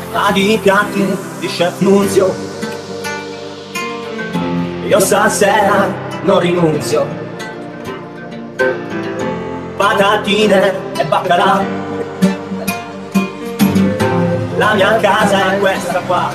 Ma di piatti di Chef Nunzio io stasera non rinunzio. Patatine e baccalà, la mia casa è questa qua.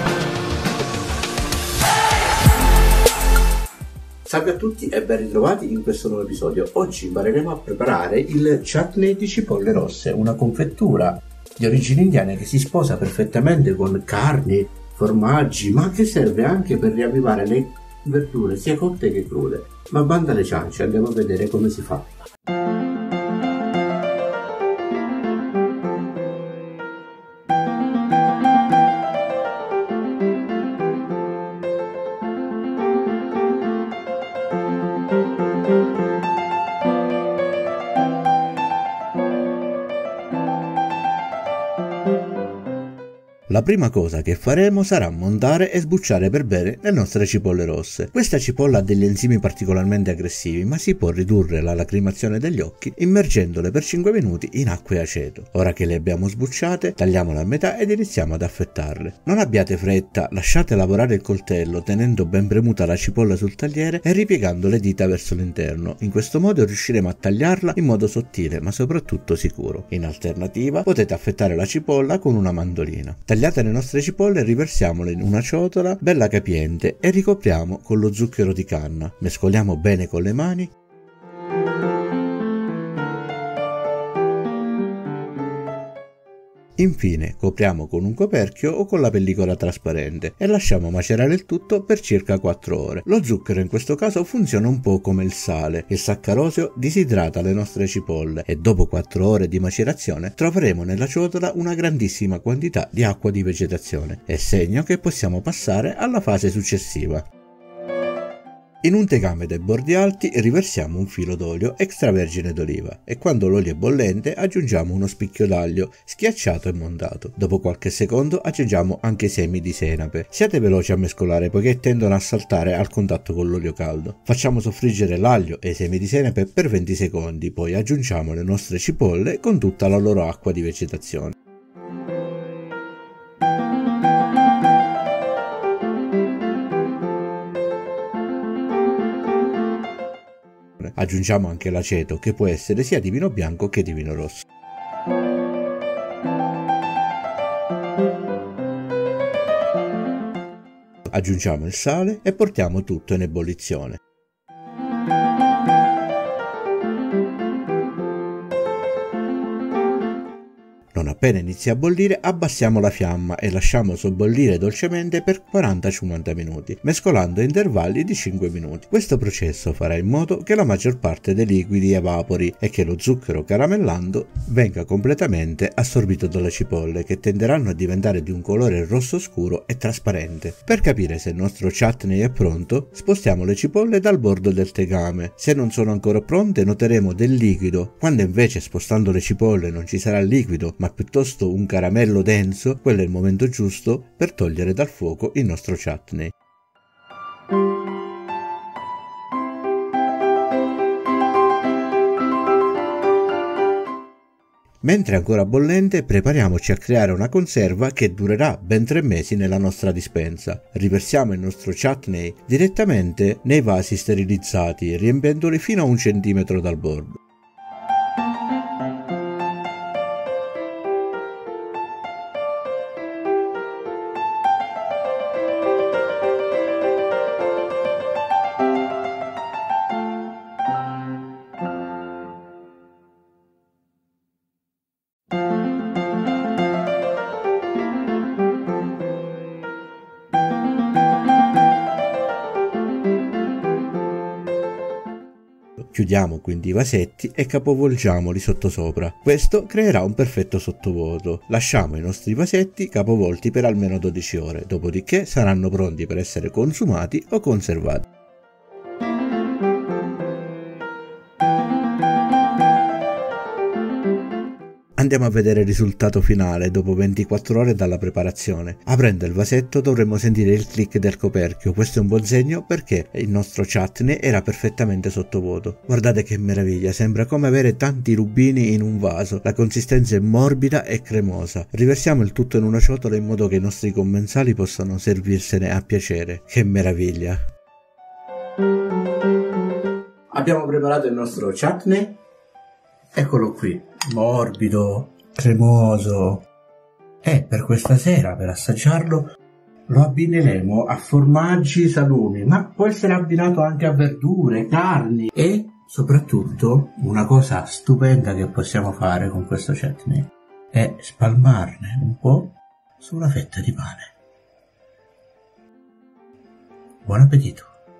Salve a tutti e ben ritrovati in questo nuovo episodio. Oggi impareremo a preparare il chutney di cipolle rosse, una confettura di origini indiane che si sposa perfettamente con carni, formaggi, ma che serve anche per riavvivare le verdure sia cotte che crude. Ma banda alle ciance, andiamo a vedere come si fa. La prima cosa che faremo sarà montare e sbucciare per bene le nostre cipolle rosse. Questa cipolla ha degli enzimi particolarmente aggressivi, ma si può ridurre la lacrimazione degli occhi immergendole per 5 minuti in acqua e aceto. Ora che le abbiamo sbucciate, tagliamole a metà ed iniziamo ad affettarle. Non abbiate fretta, lasciate lavorare il coltello tenendo ben premuta la cipolla sul tagliere e ripiegando le dita verso l'interno. In questo modo riusciremo a tagliarla in modo sottile ma soprattutto sicuro. In alternativa potete affettare la cipolla con una mandolina. Tagliate le nostre cipolle e riversiamole in una ciotola bella capiente e ricopriamo con lo zucchero di canna. Mescoliamo bene con le mani. Infine copriamo con un coperchio o con la pellicola trasparente e lasciamo macerare il tutto per circa 4 ore. Lo zucchero in questo caso funziona un po' come il sale. Il saccarosio disidrata le nostre cipolle e dopo 4 ore di macerazione troveremo nella ciotola una grandissima quantità di acqua di vegetazione. È segno che possiamo passare alla fase successiva. In un tegame dai bordi alti riversiamo un filo d'olio extravergine d'oliva e quando l'olio è bollente aggiungiamo uno spicchio d'aglio schiacciato e montato. Dopo qualche secondo aggiungiamo anche i semi di senape. Siate veloci a mescolare poiché tendono a saltare al contatto con l'olio caldo. Facciamo soffriggere l'aglio e i semi di senape per 20 secondi, poi aggiungiamo le nostre cipolle con tutta la loro acqua di vegetazione. Aggiungiamo anche l'aceto che può essere sia di vino bianco che di vino rosso. Aggiungiamo il sale e portiamo tutto in ebollizione. Non appena inizia a bollire abbassiamo la fiamma e lasciamo sobbollire dolcemente per 40-50 minuti, mescolando a intervalli di 5 minuti. Questo processo farà in modo che la maggior parte dei liquidi evapori e che lo zucchero caramellando venga completamente assorbito dalle cipolle che tenderanno a diventare di un colore rosso scuro e trasparente. Per capire se il nostro chutney è pronto, spostiamo le cipolle dal bordo del tegame. Se non sono ancora pronte noteremo del liquido, quando invece spostando le cipolle non ci sarà liquido ma piuttosto un caramello denso, quello è il momento giusto per togliere dal fuoco il nostro chutney. Mentre è ancora bollente, prepariamoci a creare una conserva che durerà ben 3 mesi nella nostra dispensa. Riversiamo il nostro chutney direttamente nei vasi sterilizzati, riempiendoli fino a 1 centimetro dal bordo. Chiudiamo quindi i vasetti e capovolgiamoli sottosopra. Questo creerà un perfetto sottovuoto. Lasciamo i nostri vasetti capovolti per almeno 12 ore, dopodiché saranno pronti per essere consumati o conservati. Andiamo a vedere il risultato finale dopo 24 ore dalla preparazione. Aprendo il vasetto dovremmo sentire il click del coperchio. Questo è un buon segno perché il nostro chutney era perfettamente sottovuoto. Guardate che meraviglia, sembra come avere tanti rubini in un vaso. La consistenza è morbida e cremosa. Riversiamo il tutto in una ciotola in modo che i nostri commensali possano servirsene a piacere. Che meraviglia! Abbiamo preparato il nostro chutney. Eccolo qui, morbido, cremoso. E per questa sera, per assaggiarlo, lo abbineremo a formaggi, salumi, ma può essere abbinato anche a verdure, carni e soprattutto una cosa stupenda che possiamo fare con questo chutney è spalmarne un po' su una fetta di pane. Buon appetito!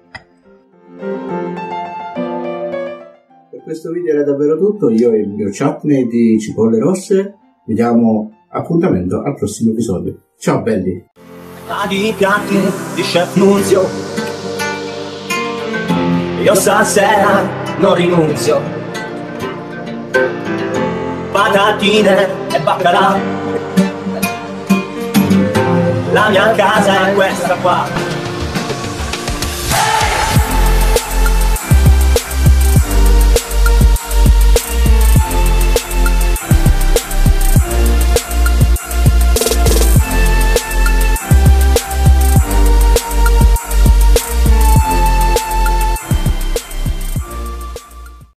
Per questo video era davvero tutto, io e il mio chutney di cipolle rosse. Vi diamo appuntamento al prossimo episodio. Ciao belli! Di piatti di Chef Nunzio, io stasera non rinunzio. Patatine e baccalà, la mia casa è questa qua.